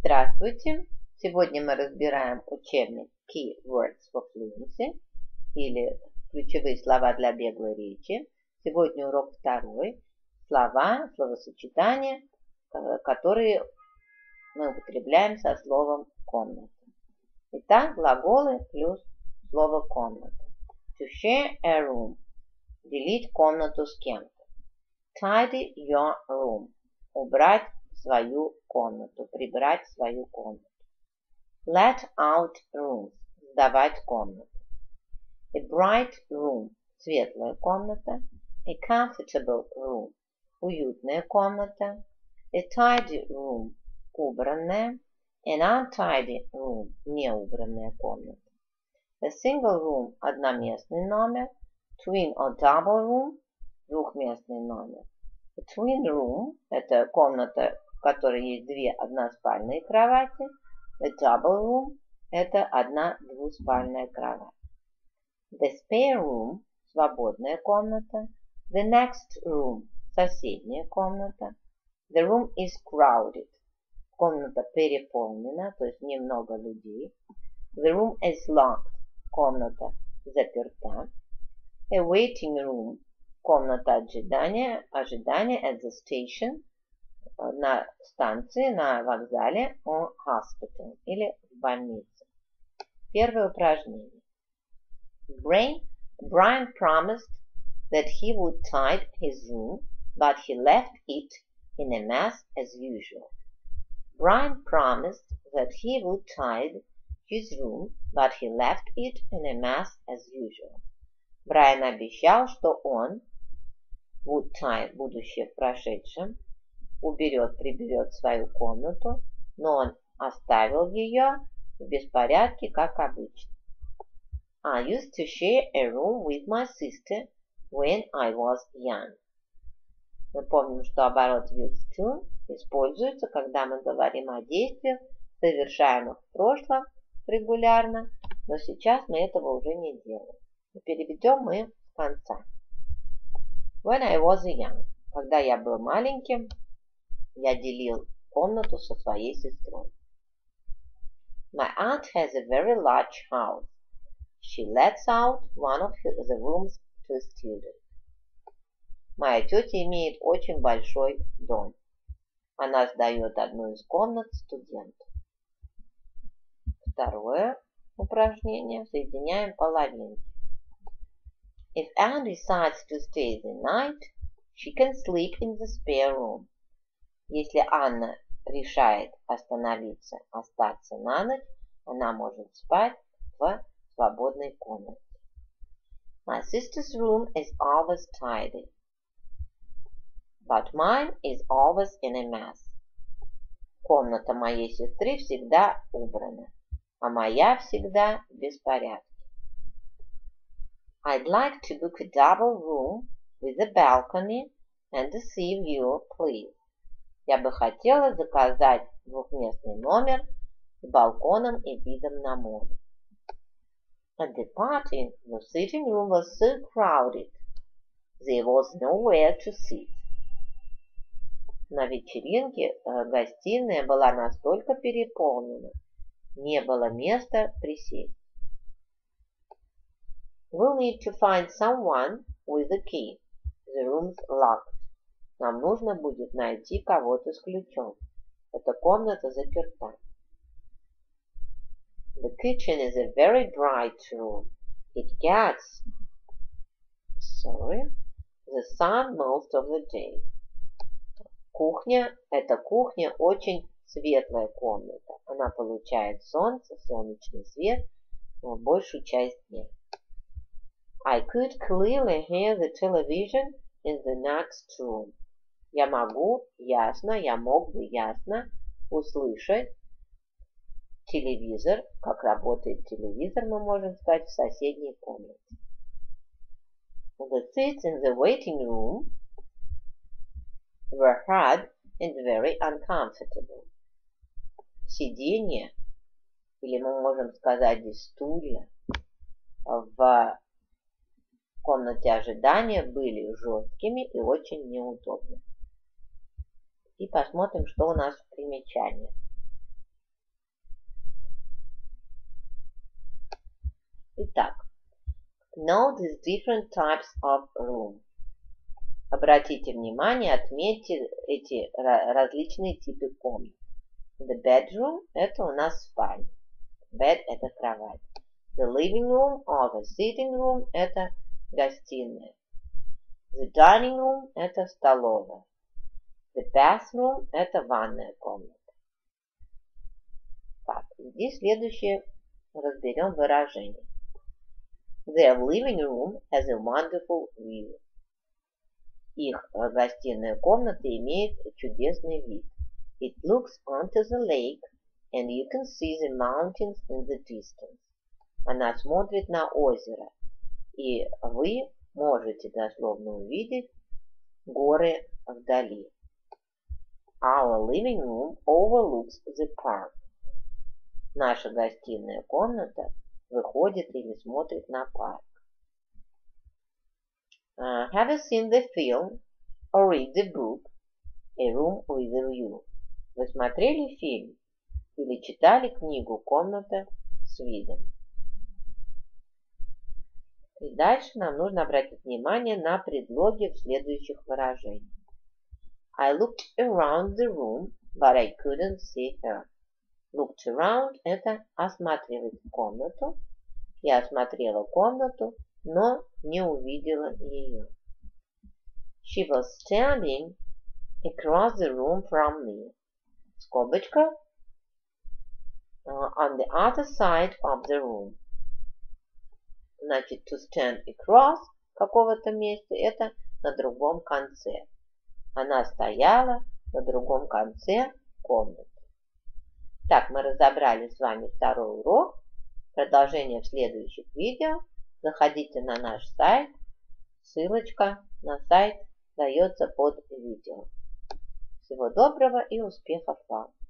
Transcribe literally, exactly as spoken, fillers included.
Здравствуйте! Сегодня мы разбираем учебник Key Words for Fluency или ключевые слова для беглой речи. Сегодня урок второй. Слова, словосочетания, которые мы употребляем со словом комната. Итак, глаголы плюс слово комната. To share a room. Делить комнату с кем-то. Tidy your room. Убрать свою комнату, прибрать свою комнату. Let out rooms. Сдавать комнату. A bright room. Светлая комната. A comfortable room. Уютная комната. A tidy room. Убранная. An untidy room. Неубранная комната. A single room. Одноместный номер. Twin or double room. Двухместный номер. A twin room. Это комната, в которой есть две односпальные кровати. A double room – это одна двуспальная кровать. The spare room – свободная комната. The next room – соседняя комната. The room is crowded – комната переполнена, то есть немного людей. The room is locked – комната заперта. A waiting room – комната ожидания, ожидания at the station – на станции, на вокзале, or hospital, или в больнице. Первое упражнение. Brian, Brian promised that he would tidy his room, but he left it in a mess as usual. Brian promised that he would tidy his room, but he left it in a mess as usual. Брайан обещал, что он, would tidy, будущее в прошедшем, уберет, приберет свою комнату, но он оставил ее в беспорядке, как обычно. I used to share a room with my sister when I was young. Мы помним, что оборот used to используется, когда мы говорим о действиях, совершаемых в прошлом регулярно, но сейчас мы этого уже не делаем. И переведем мы с конца. When I was young. Когда я был маленьким, я делил комнату со своей сестрой. My aunt has a very large house. She lets out one of the rooms to a student. Моя тетя имеет очень большой дом. Она сдает одну из комнат студенту. Второе упражнение. Соединяем половинки. If Anne decides to stay the night, she can sleep in the spare room. Если Анна решает остановиться, остаться на ночь, она может спать в свободной комнате. My sister's room is always tidy, but mine is always in a mess. Комната моей сестры всегда убрана, а моя всегда в беспорядке. I'd like to book a double room with a balcony and a sea view, please. Я бы хотела заказать двухместный номер с балконом и видом на море. At the party, the sitting room was so crowded, there was nowhere to sit. На вечеринке э, гостиная была настолько переполнена, не было места присесть. We'll need to find someone with a key. The room's locked. Нам нужно будет найти кого-то с ключом. Эта комната заперта. The kitchen is a very bright room. It gets, sorry, the sun most of the day. Кухня, эта кухня очень светлая комната. Она получает солнце, солнечный свет в большую часть дня. I could clearly hear the television in the next room. Я могу ясно, я мог бы ясно услышать телевизор, как работает телевизор, мы можем сказать, в соседней комнате. The seats in the waiting room were hard and very uncomfortable. Сиденья, или мы можем сказать здесь стулья, в комнате ожидания были жесткими и очень неудобными. И посмотрим, что у нас в примечании. Итак, note these different types of room. Обратите внимание, отметьте эти различные типы комнат. The bedroom – это у нас спальня. Bed – это кровать. The living room or the sitting room – это гостиная. The dining room – это столовая. The bathroom – это ванная комната. Так, здесь следующее разберем выражение. Their living room has a wonderful view. Их гостиная комната имеет чудесный вид. It looks onto the lake, and you can see the mountains in the distance. Она смотрит на озеро, и вы можете дословно увидеть горы вдали. Our living room overlooks the park. Наша гостиная комната выходит или смотрит на парк. Uh, have you seen the film or read the book A Room with a View? Вы смотрели фильм или читали книгу «Комната с видом»? И дальше нам нужно обратить внимание на предлоги в следующих выражениях. I looked around the room, but I couldn't see her. Looked around – это осматривать комнату. Я осмотрела комнату, но не увидела ее. She was standing across the room from me. Скобочка. Uh, on the other side of the room. Значит, to stand across какого-то места – это на другом конце. Она стояла на другом конце комнаты. Так, мы разобрали с вами второй урок. Продолжение в следующих видео. Заходите на наш сайт. Ссылочка на сайт дается под видео. Всего доброго и успехов вам!